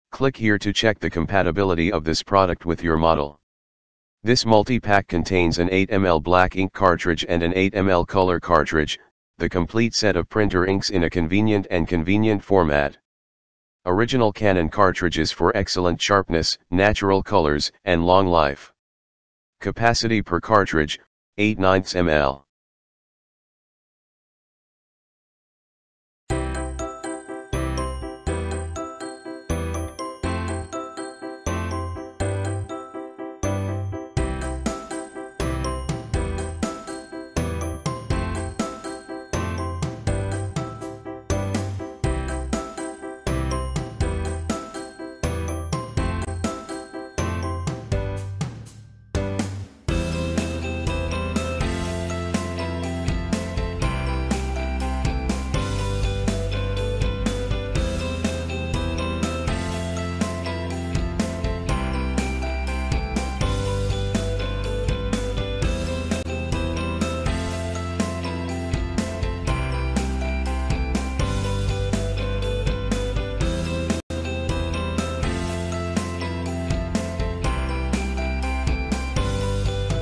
Click here to check the compatibility of this product with your model. This multi-pack contains an 8 ml black ink cartridge and an 8 ml color cartridge, the complete set of printer inks in a convenient format. Original Canon cartridges for excellent sharpness, natural colors, and long life. Capacity per cartridge, 8/9 ml.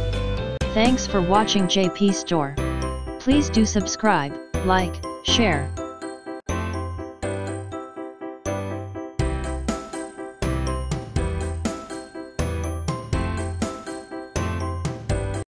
Thanks for watching JP Store. Please do subscribe, like, share,